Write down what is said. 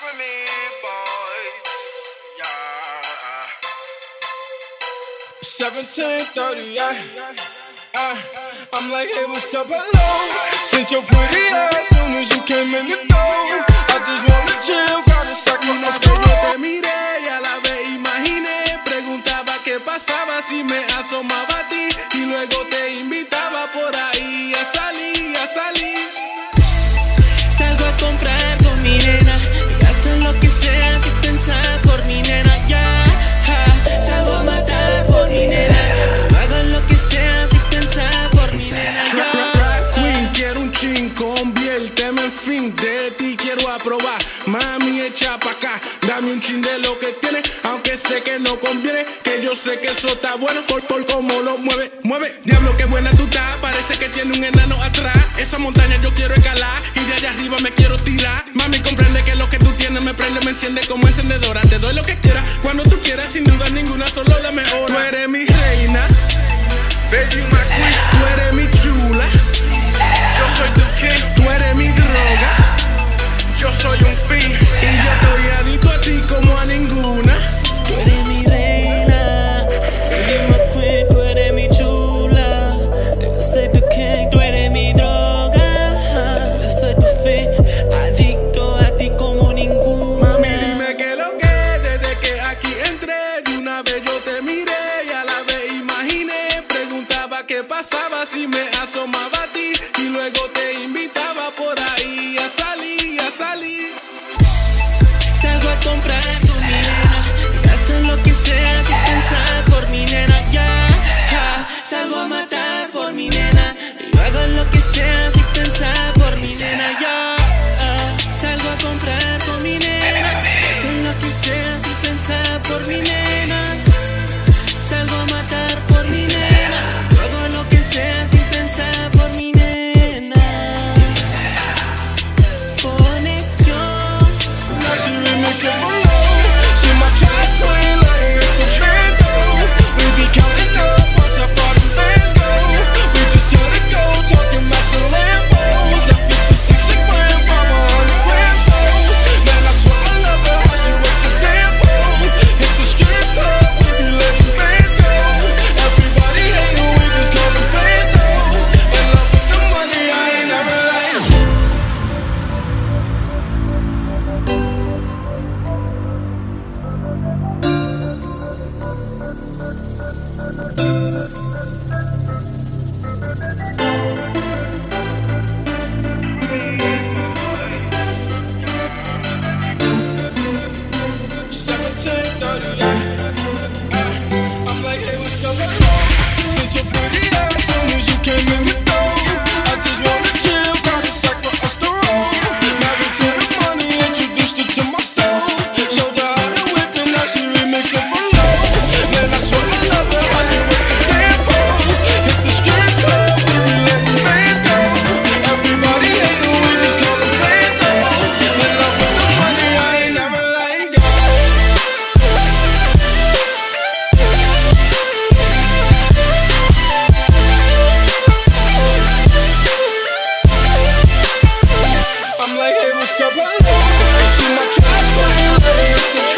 with me, boys. Yeah. 17:30, I'm like, hey, what's up, hello? Since your pretty ass soon as you came in the door. I just wanna chill, got a sack from the store. Yo te miré y a la vez imaginé. Preguntaba qué pasaba si me asomaba a ti. Y luego te invitaba por ahí a salir, a salir. Salgo a comprar con mi nena y gasto en lo que sea sin pensar por mi nena, ya. Salgo a matar por mi nena y hago lo que sea sin pensar por mi nena, ya. Drag queen, quiero un chin, conviérteme en fin. De ti quiero aprobar, mami, echa pa' acá. Dame un chin de lo que tienes, aunque sé que no conviene. Que yo sé que eso está bueno por cómo lo mueve, mueve. Diablo, qué buena tú estás, parece que tiene un enano atrás. Esa montaña yo quiero escalar y de allá arriba me quiero tirar. Mami, comprende que lo que tú tienes me prende, me enciende como encendedora. Te doy lo que quieras, cuando tú quieras, sin duda ninguna, solo dame hora. Tú eres mi reina, Baby, my queen. tú eres mi chula, Yo soy tu king. tú eres mi droga. Yo soy un fin. Y yo estoy adicto a ti como a ninguna. Tú eres mi reina, baby my queen, tú eres mi chula. Yo soy tu king, tú eres mi droga. Yo soy tu fin, adicto a ti como ninguna. Mami, dime que lo que desde que aquí entré. De una vez yo te miré y a la vez imaginé. Preguntaba qué pasaba si me asomaba a ti. Y luego te invitaba por ahí a salir, a salir. Salgo a comprar con mi nena y gasto en lo que sea sin pensar por mi nena, ya. Salgo a matar por mi nena y hago lo que sea sin pensar por mi nena, ya. Salgo a comprar con mi nena, gasto en lo que sea sin pensar por mi nena. Salgo a matar por mi nena y hago lo que sea sin pensar por mi nena. Conexión. Now she remixing for low. She my track queen, let her hit the bando. We be counting up, watch how far them bands go. We just set a goal, talking about your Lambos. At 56 a gram, from 100 grand fold. Man, I swear I love her, how she work the damn pole. Hit the strip club, we be letting bands go. Everybody hating, we just call them bands though. In love with the money, I ain't never lying. I'm like, hey, what's up, hello? Since your pretty ass soon as you came in the door. I just wanna chill, got a sack for us to roll. Married to the money, introduced her to my stove. Showed her how to whip and now she remixing for low. Man, I swear I love her, how she work the damn pole. Hit the strip club, we be letting fans go. Everybody hating, we just call them fans though. In love with the money, I ain't never letting go. I'm like, hey, what's up, hello? She my track queen, let her hit the